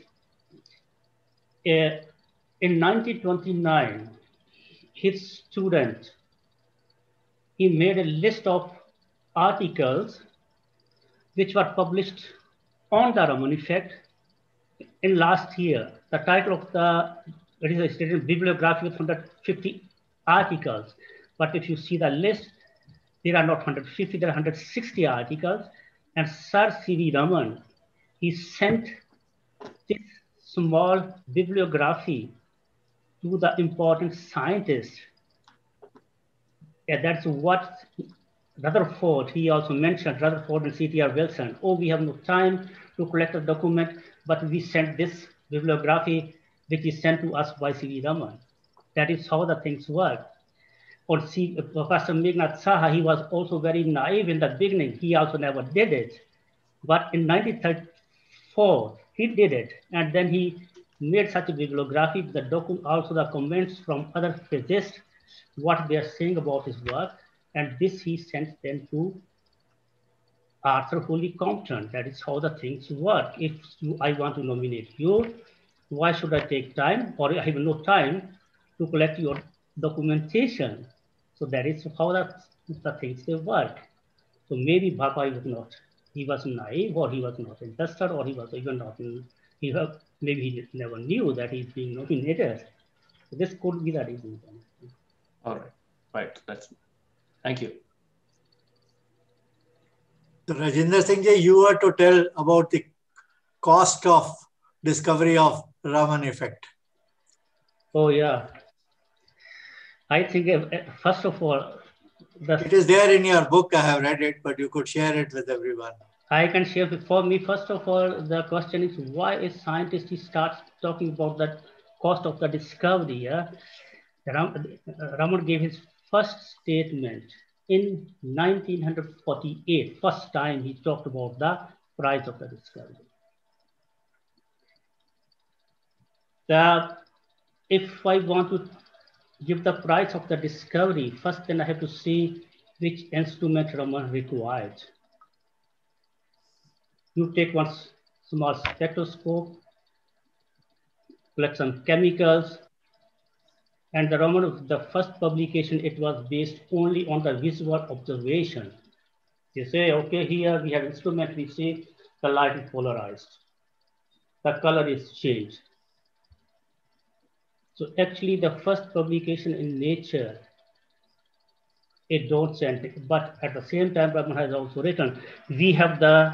in 1929, his student, he made a list of articles which were published on the Raman effect in last year. The title of it is a stated bibliography of 150 articles. But if you see the list, there are not 150, there are 160 articles. And Sir C.V. Raman, he sent this small bibliography to the important scientists. Yeah, that's what Rutherford, he also mentioned, Rutherford and C.T.R. Wilson. Oh, we have no time to collect a document, but we sent this bibliography which is sent to us by C.V. Raman. That is how the things work. Or Professor Meghnad Saha, he was also very naive in the beginning. He also never did it. But in 1934, he did it. And then he made such a bibliography, also the comments from other physicists, what they are saying about his work. And this he sent then to Arthur Foley Compton. That is how the things work. If I want to nominate you, why should I take time, or I have no time to collect your documentation? So that is how the things they work. So maybe Bhabha was not, he was naive, or he was not interested, or he was even not, maybe he never knew that he's being nominated. So this could be the reason. All right, thank you. So Rajinder Singh ji, you were to tell about the cost of discovery of Raman effect. Oh yeah. I think first of all, it is there in your book. I have read it, but you could share it with everyone. I can share it. For me, first of all, the question is why a scientist starts talking about the cost of the discovery? Yeah? Raman gave his first statement in 1948. First time he talked about the price of the discovery. If I want to give the price of the discovery, first then I have to see which instrument Raman required. You take one small spectroscope, collect some chemicals, and the Raman, the first publication, it was based only on the visual observation. You say, okay, here we have instrument, we see the light is polarized. The color is changed. So actually the first publication in Nature, it don't send it, but at the same time, Raman has also written, we have the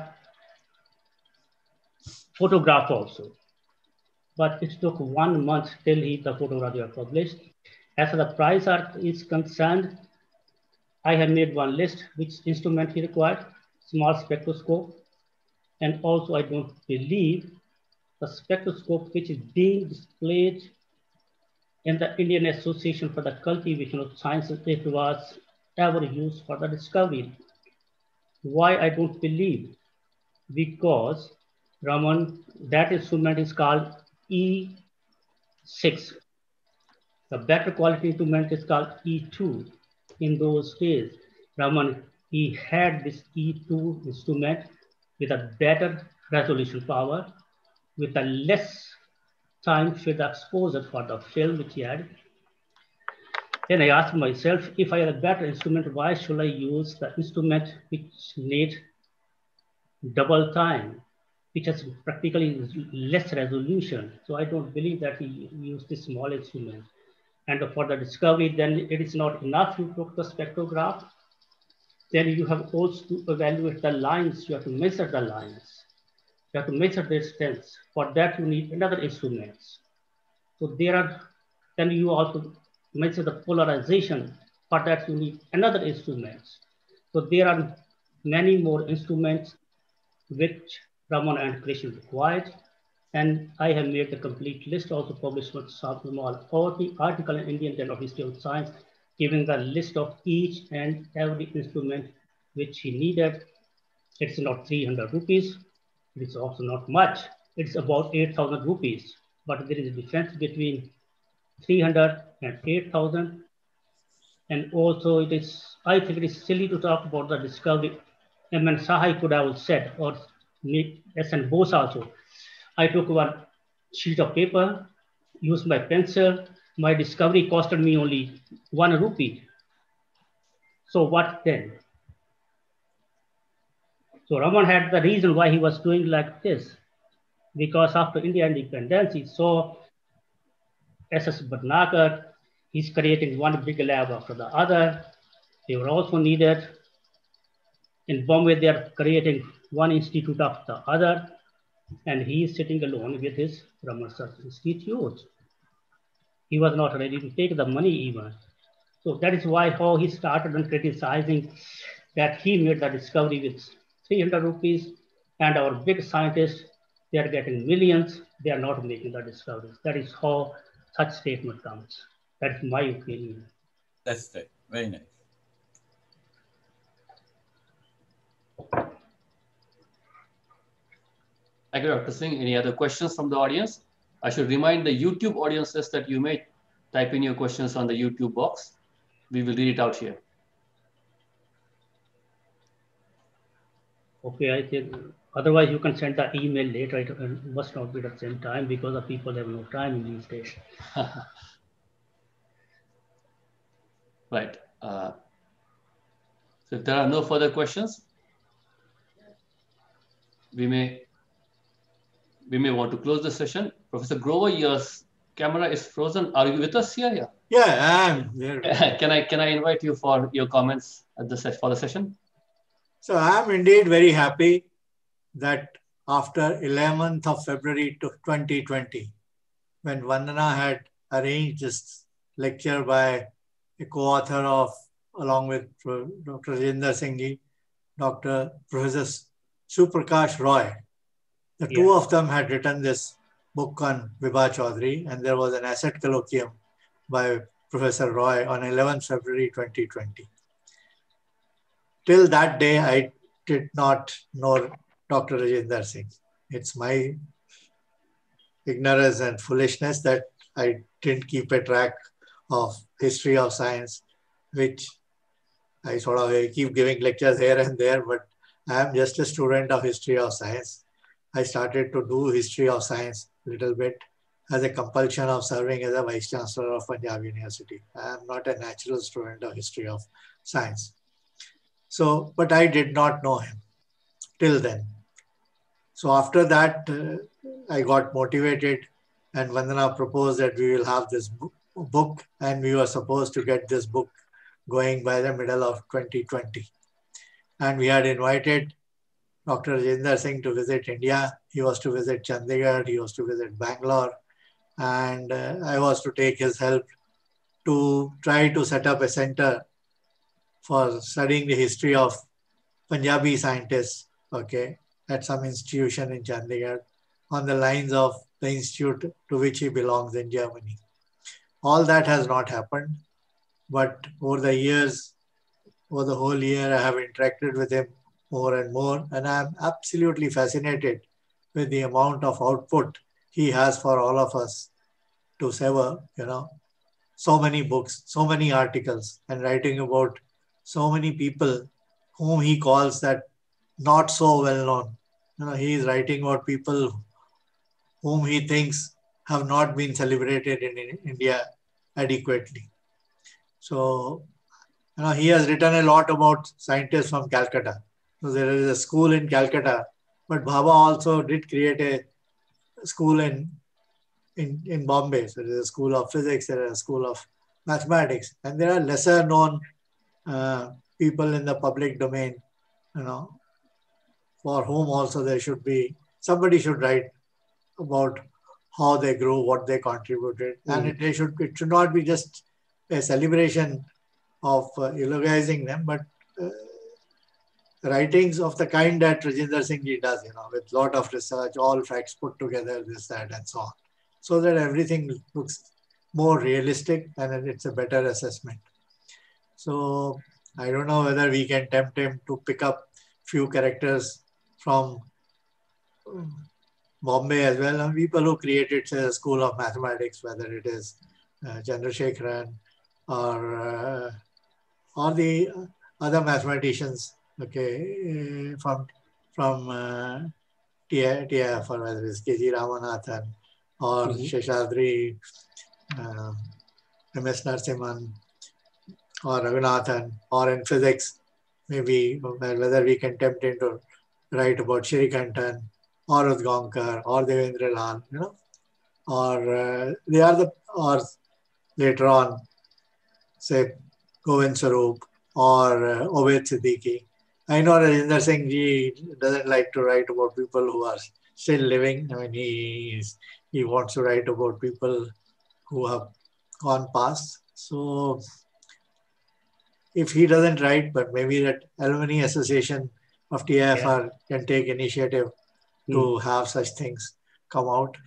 photograph also. But it took 1 month till the photographs were published. As far as the price is concerned, I have made one list which instrument he required, small spectroscope. And also I don't believe the spectroscope which is being displayed in the Indian Association for the Cultivation of Sciences, it was ever used for the discovery. Why I don't believe? Because Raman, that instrument is called E6. The better quality instrument is called E2. In those days, Raman, he had this E2 instrument with a better resolution power, with a less time field exposure for the film which he had. Then I asked myself, if I had a better instrument, why should I use the instrument which needs double time, which has practically less resolution? So I don't believe that he used this small instrument. And for the discovery, then it is not enough you took the spectrograph. Then you have also to evaluate the lines. You have to measure the lines. You have to measure the distance. For that, you need another instruments. So then you also measure the polarization. For that, you need another instruments. So there are many more instruments which Raman and Krishna required. And I have made the complete list, also published with the article in Indian Journal of History of Science, giving the list of each and every instrument which he needed. It's not 300 rupees. It's also not much. It's about 8,000 rupees. But there is a difference between 300 and 8,000. And also I think it is silly to talk about the discovery. M.N. Sahai could have said, or S.N. Bose also. I took one sheet of paper, used my pencil. My discovery costed me only 1 rupee. So what then? So Raman had the reason why he was doing like this, because after India independence, he saw S.S. Bhatnagar, he's creating one big lab after the other. They were also needed. In Bombay, they are creating one institute after the other, and he is sitting alone with his Raman Research Institute. He was not ready to take the money even. So that is why how he started on criticizing that he made the discovery with 300 rupees, and our big scientists, they are getting millions, they are not making the discoveries. That is how such statement comes. That's my opinion. That's right. Very nice. Thank you, Dr. Singh. Any other questions from the audience? I should remind the YouTube audiences that you may type in your questions on the YouTube box. We will read it out here. Okay, I think otherwise you can send the email later. It must not be at the same time because the people have no time in these days. Right. So if there are no further questions, we may want to close the session. Professor Grover, your camera is frozen. Are you with us here? Yeah, I am there. Can I invite you for your comments at for the session? So I am indeed very happy that after 11th of February 2020, when Vandana had arranged this lecture by a co-author of, along with Dr. Rajendra Singh, Dr. Professor Suprakash Roy, the two of them had written this book on Vibha Chaudhary, and there was an asset colloquium by Professor Roy on 11th February 2020. Till that day, I did not know Dr. Rajendra Singh. It's my ignorance and foolishness that I didn't keep a track of history of science, which I sort of keep giving lectures here and there, but I am just a student of history of science. I started to do history of science a little bit as a compulsion of serving as a Vice Chancellor of Punjab University. I am not a natural student of history of science. So, but I did not know him till then. So after that, I got motivated, and Vandana proposed that we will have this book, and we were supposed to get this book going by the middle of 2020. And we had invited Dr. Rajendra Singh to visit India. He was to visit Chandigarh, he was to visit Bangalore, and I was to take his help to try to set up a center for studying the history of Punjabi scientists, okay, at some institution in Chandigarh on the lines of the institute to which he belongs in Germany. All that has not happened, but over the years, over the whole year, I have interacted with him more and more, and I'm absolutely fascinated with the amount of output he has for all of us to sever, so many books, so many articles, and writing about so many people whom he calls that not so well known. He is writing about people whom he thinks have not been celebrated in India adequately. So, he has written a lot about scientists from Calcutta. So there is a school in Calcutta, but Bhabha also did create a school in Bombay. So there is a school of physics, there is a school of mathematics, and there are lesser known people in the public domain, for whom also there should be, somebody should write about how they grew, what they contributed. And it should not be just a celebration of eulogizing them, but writings of the kind that Rajinder Singh ji does, with lot of research, all facts put together, this, that, and so on, so that everything looks more realistic and it's a better assessment. So I don't know whether we can tempt him to pick up few characters from Bombay as well, and people who created a school of mathematics, whether it is Chandrasekharan or the other mathematicians, from TIF, or whether it's K.G. Ramanathan or Sheshadri, M.S. Narasimhan or Raghunathan, or in physics, maybe whether we can tempt him to write about Shrikantan or Udgaonkar or Devendra Lal, or or later on, say, Govind Sarup or Obaid Siddiqui. I know Rajinder Singh ji doesn't like to write about people who are still living. I mean, he wants to write about people who have gone past. So if he doesn't write, but maybe that Alumni Association of TIFR can take initiative to have such things come out.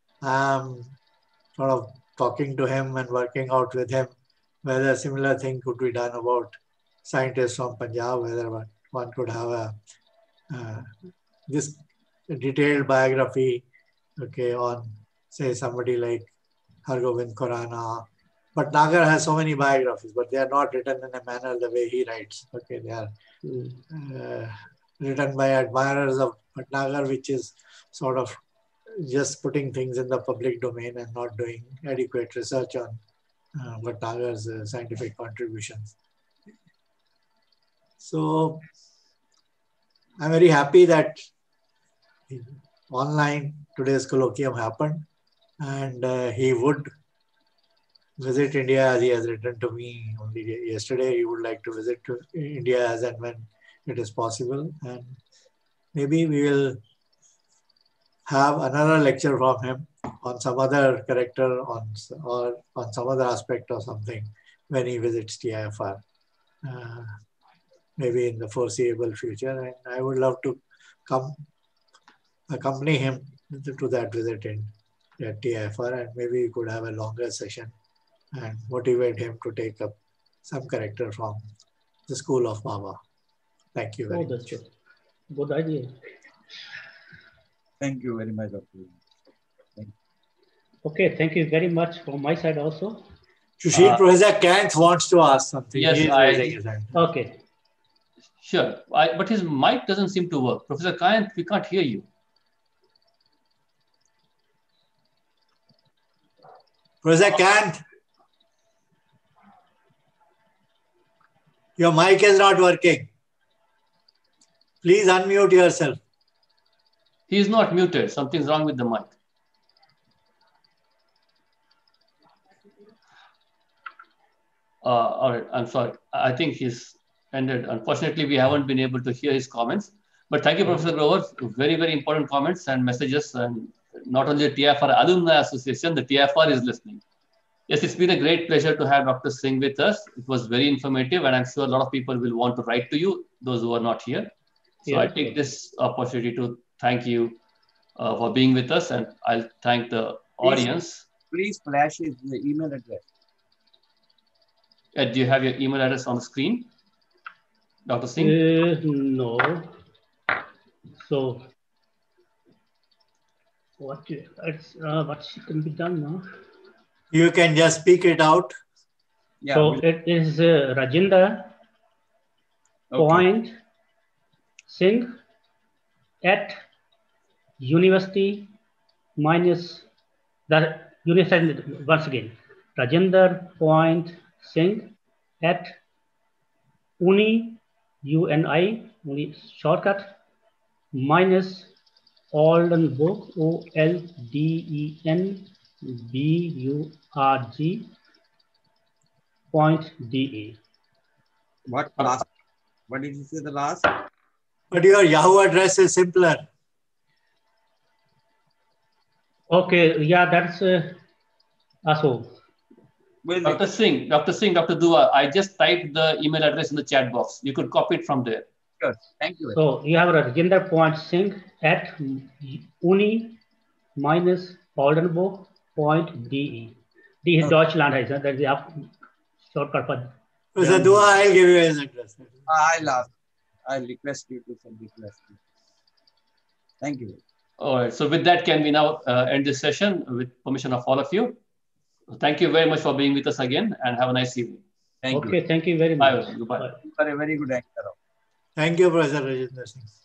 Sort of talking to him and working out with him whether a similar thing could be done about scientists from Punjab, whether one could have this detailed biography, on, say, somebody like Hargobind Khurana. But Nagar has so many biographies, but they are not written in a manner the way he writes. They are written by admirers of Bhatnagar, which is sort of just putting things in the public domain and not doing adequate research on Bhatnagar's scientific contributions. So I'm very happy that online today's colloquium happened, and he would visit India, as he has written to me only yesterday. He would like to visit to India as and when it is possible, and maybe we will have another lecture from him on some other character or on some other aspect or something when he visits TIFR, maybe in the foreseeable future. And I would love to come accompany him to that visit at TIFR, and maybe we could have a longer session and motivate him to take up some character from the school of Bhabha. Thank you very much. Good idea. Thank you very much, Dr. Thank you. Okay, thank you very much from my side also. Sushil, Professor Kant wants to ask something. Yes, Okay. Sure, but his mic doesn't seem to work. Professor Kant, we can't hear you. Professor Kant, your mic is not working. Please unmute yourself. He is not muted. Something's wrong with the mic. All right, I'm sorry. I think he's ended. Unfortunately, we haven't been able to hear his comments. But thank you, Professor Grover. Very, very important comments and messages. And not only the TIFR Alumni Association, the TIFR is listening. Yes, it's been a great pleasure to have Dr. Singh with us. It was very informative, and I'm sure a lot of people will want to write to you, those who are not here. So I take this opportunity to thank you for being with us, and I'll thank the audience. Please flash his email address. Do you have your email address on the screen, Dr. Singh? No. So What can be done now? You can just speak it out. Yeah. So it is Rajinder point Singh at university minus the university once again. Rajinder point Singh at uni UNI only shortcut minus Oldenburg OLDENBURG point DE. What last? What did you say the last? But your Yahoo address is simpler. Okay, yeah, that's also. Dr. Singh, Dr. Dua, I just typed the email address in the chat box. You could copy it from there. Sure. Thank you. So you have Rajinder point Singh at uni minus Oldenburg point DE. D is Deutschland, that is the shortcut for. Mr. Dua, I'll give you his address. I'll request you to send request. Thank you. All right. So with that, can we now end this session with permission of all of you? Thank you very much for being with us again, and have a nice evening. Thank you. Okay, thank you very much. Bye. Goodbye. You are a very good actor. Thank you, Professor Rajinder Singh.